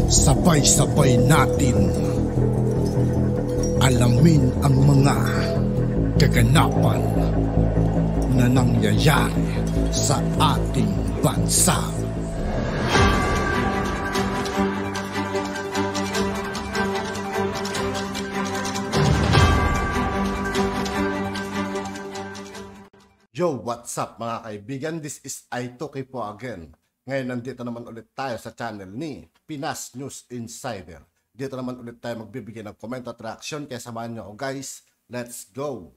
Sabay-sabay natin alamin ang mga kaganapan na nangyayari sa ating bansa. Yo, what's up mga kaibigan? This is Aitoki po again. Ngayon nandito naman ulit tayo sa channel ni Pinas News Insider. Dito naman ulit tayo magbibigay ng comment at reaction. Kaya samahan nyo ako guys. Let's go!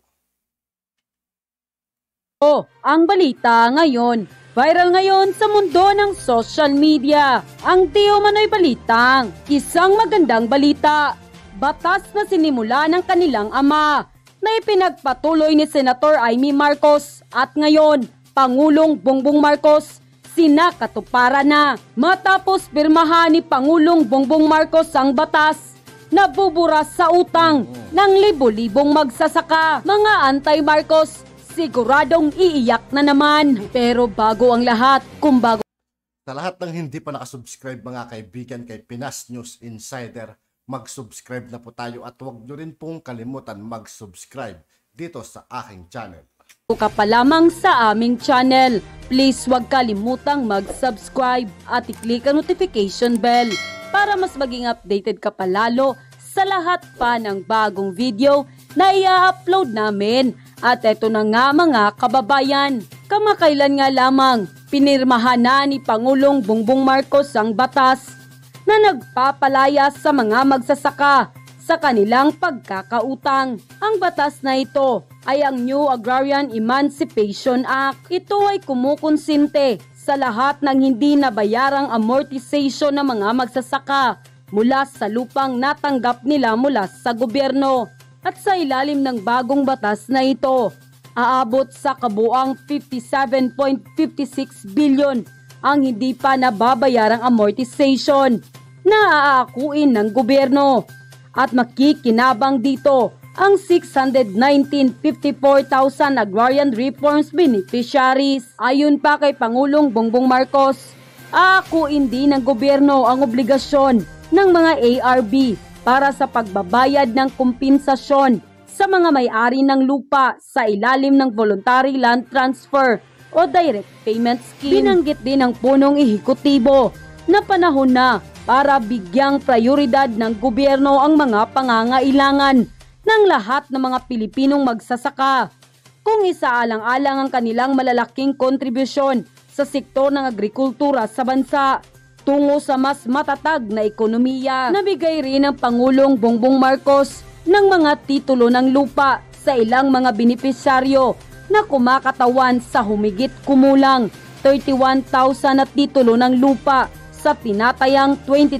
Ang balita ngayon. Viral ngayon sa mundo ng social media. Ang di umano'y balitang isang magandang balita. Batas na sinimula ng kanilang ama na ipinagpatuloy ni Senator Amy Marcos at ngayon Pangulong Bongbong Marcos sinakatuparan na matapos pirmahan ni Pangulong Bongbong Marcos ang batas na buburas sa utang ng libo-libong magsasaka. Mga anti-Marcos siguradong iiyak na naman. Pero bago ang lahat, sa lahat ng hindi pa nakasubscribe mga kaibigan kay Pinas News Insider, mag-subscribe na po tayo at huwag nyo rin pong kalimutan mag-subscribe dito sa aking channel. Kung ka pa lamang sa aming channel, please huwag kalimutang mag-subscribe at i-click ang notification bell para mas maging updated ka palalo sa lahat pa ng bagong video na i-upload namin. At eto na nga mga kababayan, kamakailan nga lamang pinirmahan na ni Pangulong Bongbong Marcos ang batas na nagpapalaya sa mga magsasaka sa kanilang pagkakautang. Ang batas na ito ay ang New Agrarian Emancipation Act. Ito ay kumukonsinte sa lahat ng hindi nabayarang amortization ng mga magsasaka mula sa lupang natanggap nila mula sa gobyerno. At sa ilalim ng bagong batas na ito, aabot sa kabuang 57.56 billion ang hindi pa nababayarang amortization na aakuin ng gobyerno. At makikinabang dito ang 654,000 agrarian reforms beneficiaries. Ayon pa kay Pangulong Bongbong Marcos, aakuin din ng gobyerno ang obligasyon ng mga ARB para sa pagbabayad ng kompensasyon sa mga may-ari ng lupa sa ilalim ng Voluntary Land Transfer o Direct Payment Scheme. Binanggit din ng punong ehekutibo na panahon na para bigyang prioridad ng gobyerno ang mga pangangailangan ng lahat ng mga Pilipinong magsasaka. Kung isaalang-alang ang kanilang malalaking kontribusyon sa sektor ng agrikultura sa bansa tungo sa mas matatag na ekonomiya. Nabigay rin ng Pangulong Bongbong Marcos ng mga titulo ng lupa sa ilang mga benepisyaryo na kumakatawan sa humigit kumulang 31,000 na titulo ng lupa sa tinatayang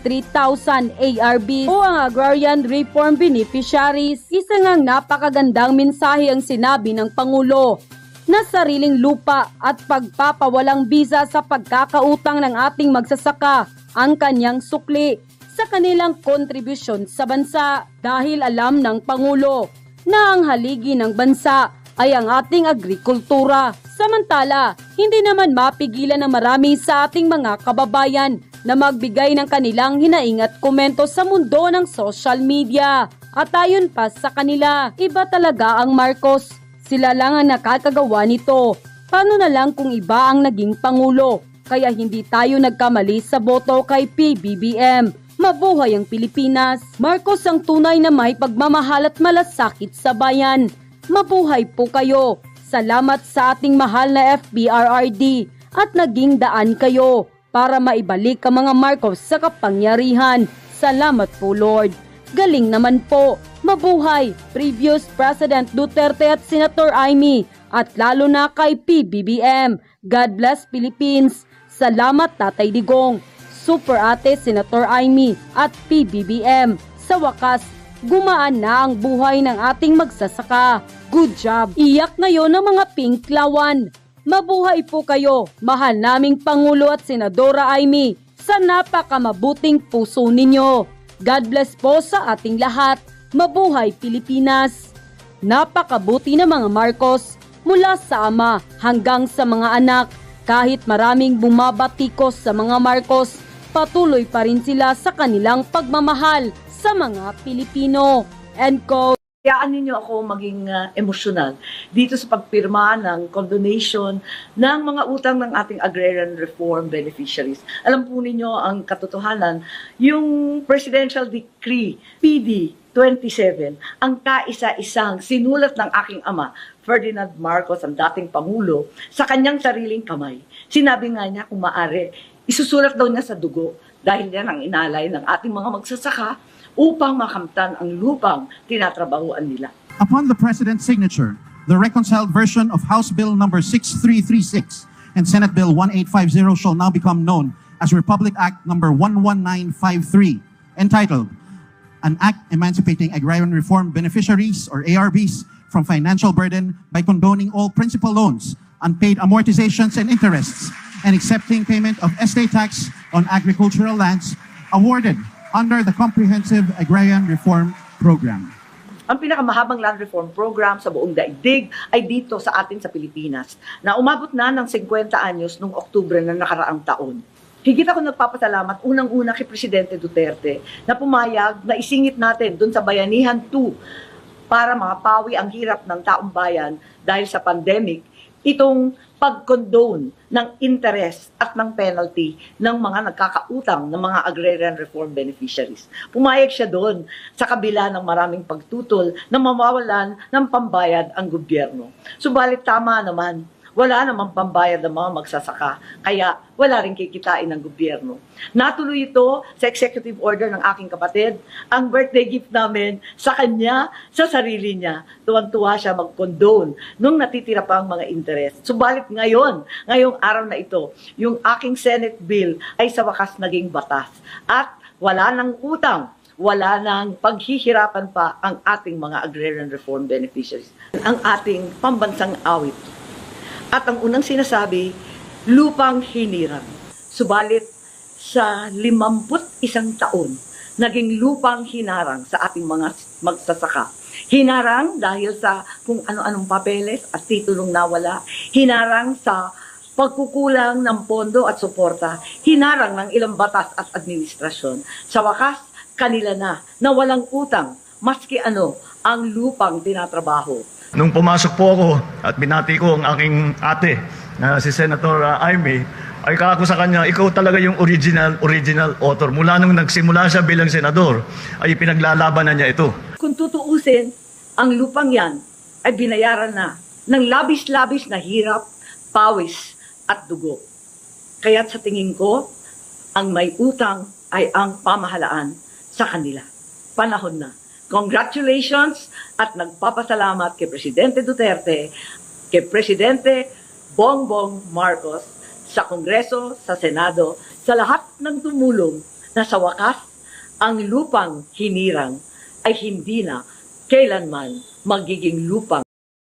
23,000 ARB o ang Agrarian Reform Beneficiaries. Isa ngang napakagandang mensahe ang sinabi ng Pangulo na sariling lupa at pagpapawalang bisa sa pagkakautang ng ating magsasaka ang kanyang sukli sa kanilang kontribusyon sa bansa. Dahil alam ng Pangulo na ang haligi ng bansa ay ang ating agrikultura. Samantala, hindi naman mapigilan ng marami sa ating mga kababayan na magbigay ng kanilang hinaing at komento sa mundo ng social media. At ayon pa sa kanila, iba talaga ang Marcos. Sila lang ang nakakagawa nito. Paano na lang kung iba ang naging Pangulo? Kaya hindi tayo nagkamali sa boto kay PBBM. Mabuhay ang Pilipinas. Marcos ang tunay na may pagmamahal at malasakit sa bayan. Mabuhay po kayo. Salamat sa ating mahal na FBRRD at naging daan kayo para maibalik ang mga Marcos sa kapangyarihan. Salamat po Lord. Galing naman po. Mabuhay previous President Duterte at Senator Amy at lalo na kay PBBM. God bless Philippines. Salamat Tatay Digong, Super Ate Senator Amy at PBBM. Sa wakas, gumaan na ang buhay ng ating magsasaka. Good job. Iyak ngayon ng mga Pinklawan. Mabuhay po kayo, mahal naming Pangulo at Senadora Amy, sa napakamabuting puso ninyo. God bless po sa ating lahat. Mabuhay Pilipinas! Napakabuti ng mga Marcos mula sa ama hanggang sa mga anak. Kahit maraming bumabatikos sa mga Marcos, patuloy pa rin sila sa kanilang pagmamahal sa mga Pilipino. End quote. Hayaan ninyo ako maging emosyonal dito sa pagpirma ng condonation ng mga utang ng ating agrarian reform beneficiaries. Alam po ninyo ang katotohanan, yung Presidential Decree PD 27, ang kaisa-isang sinulat ng aking ama, Ferdinand Marcos, ang dating Pangulo, sa kanyang sariling kamay. Sinabi nga niya kung maaari, isusulat daw niya sa dugo dahil yan ang inalay ng ating mga magsasaka upang makamtan ang lupang tinatrabahuan nila. Upon the President's signature, the reconciled version of House Bill number 6336 and Senate Bill 1850 shall now become known as Republic Act number 11953, entitled An Act Emancipating Agrarian Reform Beneficiaries or ARBs from Financial Burden by Condoning All Principal Loans, Unpaid Amortizations and Interests, and accepting payment of estate tax on agricultural lands awarded under the Comprehensive Agrarian Reform Program. Ang pinakamahabang land reform program sa buong daigdig ay dito sa atin sa Pilipinas, na umabot na ng 50 anyos noong Oktubre na nakaraang taon. Higit ako nagpapasalamat unang-una kay Presidente Duterte na pumayag na isingit natin doon sa Bayanihan 2 para mapawi ang hirap ng taong bayan dahil sa pandemic, itong pag-condone ng interest at ng penalty ng mga nagkakautang ng mga agrarian reform beneficiaries. Pumayag siya doon sa kabila ng maraming pagtutol na mawawalan ng pambayad ang gobyerno. Subalit tama naman, wala namang pambayad ng mga magsasaka, kaya wala rin kikitain ng gobyerno. Natuloy ito sa executive order ng aking kapatid, ang birthday gift namin sa kanya, sa sarili niya. Tuwan-tuwa siya mag-condone nung natitira pa ang mga interest. Subalit ngayong araw na ito, yung aking Senate bill ay sa wakas naging batas. At wala nang utang, wala nang paghihirapan pa ang ating mga agrarian reform beneficiaries. Ang ating pambansang awit. At ang unang sinasabi, lupang hinirang. Subalit sa 51 taon, naging lupang hinarang sa ating mga magsasaka. Hinarang dahil sa kung ano-anong papeles at titulong nawala. Hinarang sa pagkukulang ng pondo at suporta. Hinarang ng ilang batas at administrasyon. Sa wakas, kanila na walang utang, maski ano, ang lupang tinatrabaho. Nung pumasok po ako at binati ko ang aking ate na si Senator Amy, ay kako sa kanya, ikaw talaga yung original author. Mula nung nagsimula siya bilang senador, ay pinaglalaban na niya ito. Kung tutuusin, ang lupang yan ay binayaran na ng labis-labis na hirap, pawis at dugo. Kaya't sa tingin ko, ang may utang ay ang pamahalaan sa kanila. Panahon na. Congratulations at nagpapasalamat kay Presidente Duterte, kay Presidente Bongbong Marcos, sa Kongreso, sa Senado, sa lahat ng tumulong na sa wakas, ang lupang hinirang ay hindi na kailanman magiging lupang.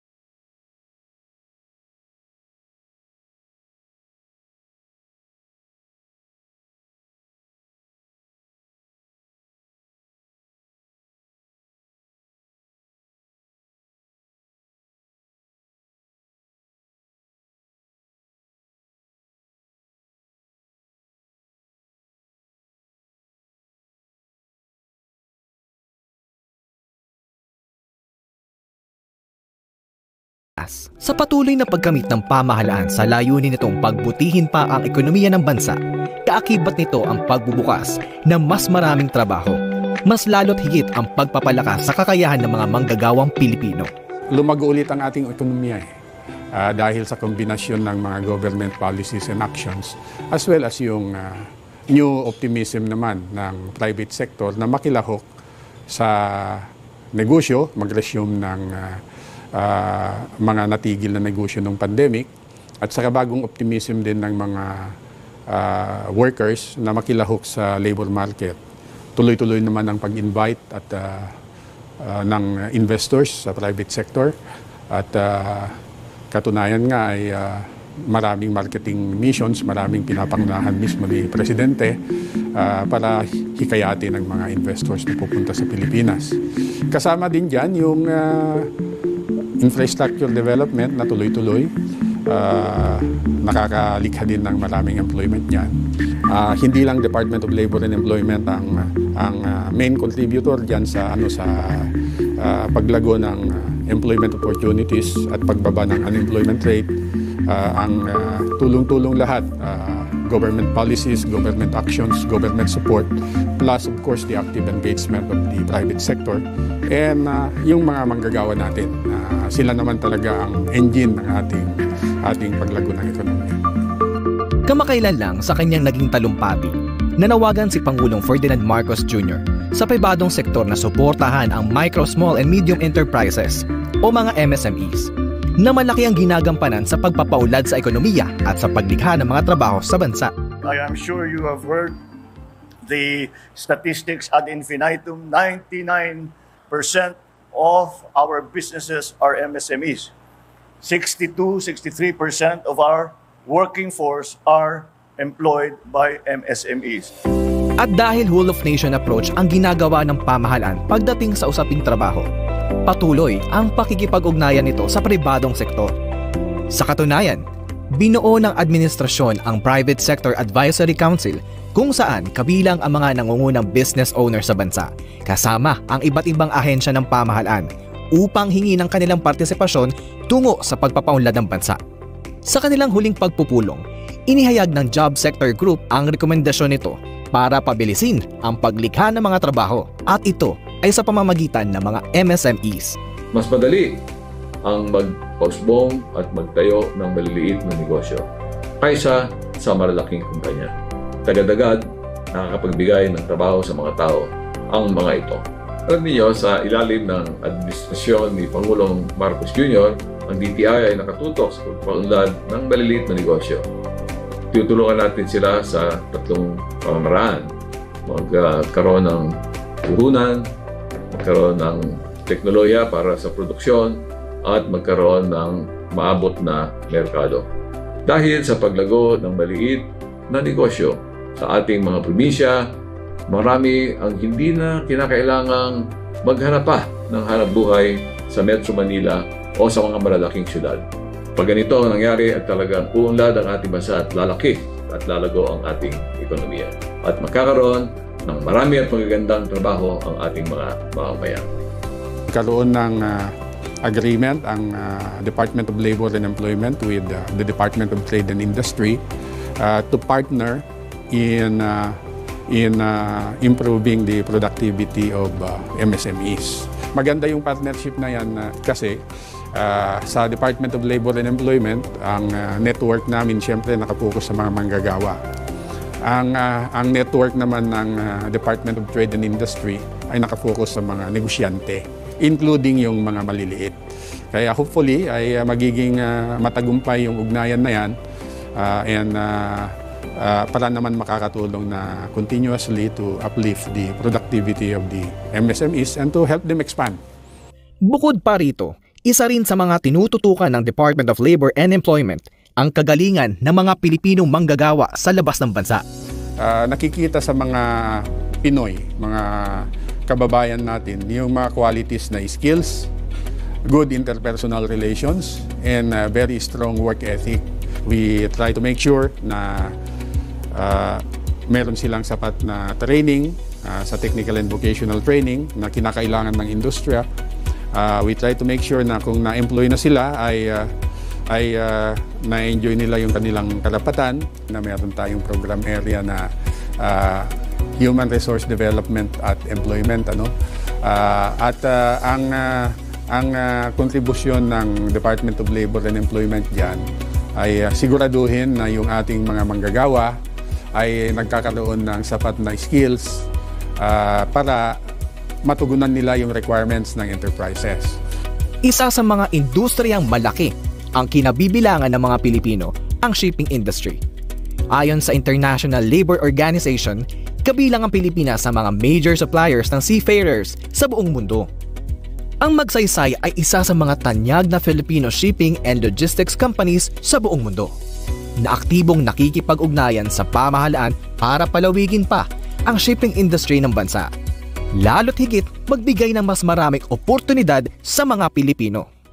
Sa patuloy na paggamit ng pamahalaan sa layunin nitong pagbutihin pa ang ekonomiya ng bansa, kaakibat nito ang pagbubukas ng mas maraming trabaho, mas lalo't higit ang pagpapalakas sa kakayahan ng mga manggagawang Pilipino. Lumago ulit ang ating ekonomiya dahil sa kombinasyon ng mga government policies and actions as well as yung new optimism naman ng private sector na makilahok sa negosyo, mag-resume ng mga natigil na negosyo ng pandemic at saka bagong optimism din ng mga workers na makilahok sa labor market. Tuloy-tuloy naman ang pag-invite at ng investors sa private sector at katunayan nga ay maraming marketing missions, maraming pinapangnahan mismo ni Presidente para hikayatin ng mga investors na pupunta sa Pilipinas. Kasama din dyan yung infrastructure development na tuloy-tuloy nakakalikha din ng maraming employment yan. Hindi lang Department of Labor and Employment ang main contributor dyan sa paglago ng employment opportunities at pagbaba ng unemployment rate. Ang tulong-tulong lahat, government policies, government actions, government support, plus of course the active engagement of the private sector and yung mga manggagawa natin. Sila naman talaga ang engine ng ating paglago ng ekonomiya. Kamakailan lang sa kanyang naging talumpati, nanawagan si Pangulong Ferdinand Marcos Jr. sa pribadong sektor na suportahan ang micro, small and medium enterprises o mga MSMEs na malaki ang ginagampanan sa pagpapaunlad sa ekonomiya at sa paglikha ng mga trabaho sa bansa. I am sure you have heard the statistics ad infinitum. 99% of our businesses are MSMEs. 63% of our working force are employed by MSMEs. At dahil whole of nation approach ang ginagawa ng pamahalaan pagdating sa usaping trabaho, patuloy ang pakikipag-ugnayan nito sa pribadong sektor. Sa katunayan, binuo ng administrasyon ang Private Sector Advisory Council kung saan kabilang ang mga nangungunang business owner sa bansa, kasama ang iba't ibang ahensya ng pamahalaan upang hingi ng kanilang partisipasyon tungo sa pagpapaunlad ng bansa. Sa kanilang huling pagpupulong, inihayag ng Job Sector Group ang rekomendasyon nito para pabilisin ang paglikha ng mga trabaho at ito ay sa pamamagitan ng mga MSMEs. Mas madali ang mag-postpone at magtayo ng maliliit na negosyo kaysa sa malalaking kumpanya. Tagad-agad nakakapagbigay ng trabaho sa mga tao ang mga ito. Alam niyo, sa ilalim ng administrasyon ni Pangulong Marcos Jr., ang DTI ay nakatutok sa pagpaunlad ng maliliit na negosyo. Tutulungan natin sila sa tatlong pamamaraan. Magkaroon ng puhunan, magkaroon ng teknolohiya para sa produksyon, at magkaroon ng maabot na merkado. Dahil sa paglago ng maliit na negosyo sa ating mga probinsya, marami ang hindi na kinakailangang maghanap pa ng hanapbuhay sa Metro Manila o sa mga malalaking syudad. Pag ganito ang nangyari at talagang uunlad ang ating bansa at lalaki at lalago ang ating ekonomiya. At magkakaroon ng marami at magagandang trabaho ang ating mga mamamayan. Karoon ng agreement ang Department of Labor and Employment with the Department of Trade and Industry to partner in improving the productivity of MSMEs. Maganda yung partnership na yan kasi sa Department of Labor and Employment, ang network namin siyempre nakapokus sa mga manggagawa. Ang network naman ng Department of Trade and Industry ay nakapokus sa mga negosyante, including yung mga maliliit. Kaya hopefully ay magiging matagumpay yung ugnayan na yan para naman makakatulong na continuously to uplift the productivity of the MSMEs and to help them expand. Bukod pa rito, isa rin sa mga tinututukan ng Department of Labor and Employment ang kagalingan ng mga Pilipinong manggagawa sa labas ng bansa. Nakikita sa mga Pinoy, mga kababayan natin, yung mga qualities na skills, good interpersonal relations, and very strong work ethic. We try to make sure na meron silang sapat na training sa technical and vocational training na kinakailangan ng industriya. We try to make sure na kung na-employ na sila ay na-enjoy nila yung kanilang karapatan, na meron tayong program area na Human Resource Development at Employment. Ang kontribusyon ng Department of Labor and Employment dyan ay siguraduhin na yung ating mga manggagawa ay nagkakaroon ng sapat na skills para matugunan nila yung requirements ng enterprises. Isa sa mga industriyang malaki ang kinabibilangan ng mga Pilipino, ang shipping industry. Ayon sa International Labour Organization, kabilang ang Pilipinas sa mga major suppliers ng seafarers sa buong mundo. Ang Magsaysay ay isa sa mga tanyag na Filipino shipping and logistics companies sa buong mundo na aktibong nakikipag-ugnayan sa pamahalaan para palawigin pa ang shipping industry ng bansa. Lalo't higit magbigay ng mas maraming oportunidad sa mga Pilipino.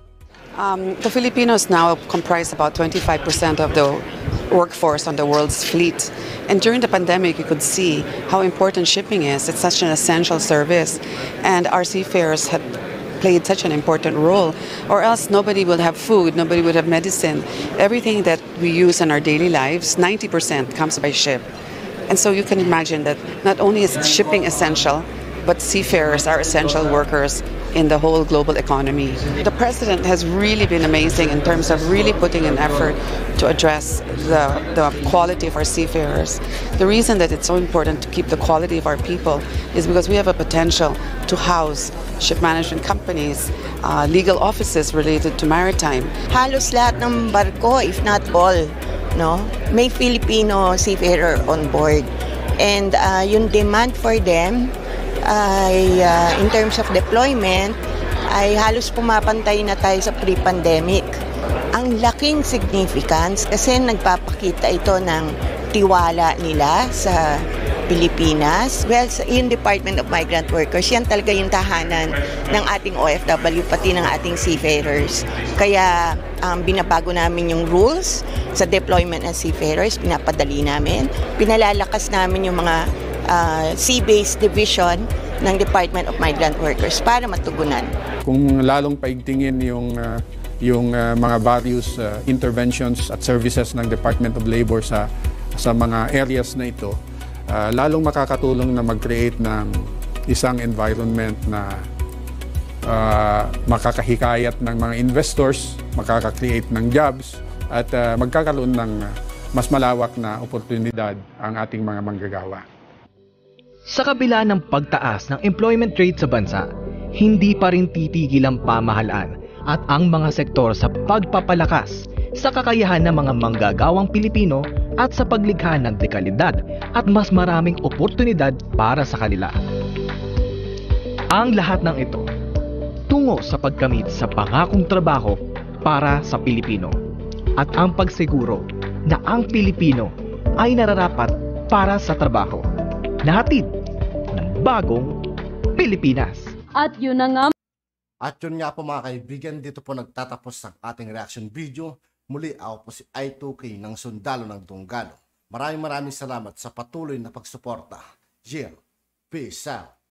The Filipinos now comprise about 25% of the workforce on the world's fleet. And during the pandemic, you could see how important shipping is. It's such an essential service. And our seafarers had played such an important role, or else nobody would have food, nobody would have medicine. Everything that we use in our daily lives, 90% comes by ship. And so you can imagine that not only is shipping essential, but seafarers are essential workers in the whole global economy. The president has really been amazing in terms of really putting an effort to address the quality of our seafarers. The reason that it's so important to keep the quality of our people is because we have a potential to house ship management companies, legal offices related to maritime. Halos lahat ng barko, if not all, no, may Filipino seafarer on board. And yung demand for them ay in terms of deployment ay halos pumapantay na tayo sa pre-pandemic. Ang laking significance kasi nagpapakita ito ng tiwala nila sa Pilipinas. Well, yung Department of Migrant Workers, yan talaga yung tahanan ng ating OFW, pati ng ating seafarers. Kaya binabago namin yung rules sa deployment ng seafarers, pinapadali namin. Pinalalakas namin yung mga sea-based division ng Department of Migrant Workers para matugunan. Kung lalong paigtingin yung mga various interventions at services ng Department of Labor sa mga areas na ito, lalong makakatulong na mag-create ng isang environment na makakahikayat ng mga investors, makaka-create ng jobs, at magkakaroon ng mas malawak na oportunidad ang ating mga manggagawa. Sa kabila ng pagtaas ng employment rate sa bansa, hindi pa rin titigil ang pamahalaan at ang mga sektor sa pagpapalakas sa kakayahan ng mga manggagawang Pilipino at sa paglikha ng dekalidad at mas maraming oportunidad para sa kanila. Ang lahat ng ito tungo sa pagkamit sa pangakong trabaho para sa Pilipino at ang pagsiguro na ang Pilipino ay nararapat para sa trabaho na hatid ng bagong Pilipinas. At yun na nga. At yun nga po mga kaibigan, dito po nagtatapos ang ating reaction video. Muli ako po si I2K ng Sundalo ng Tunggalo. Maraming salamat sa patuloy na pagsuporta. Yeah, peace out.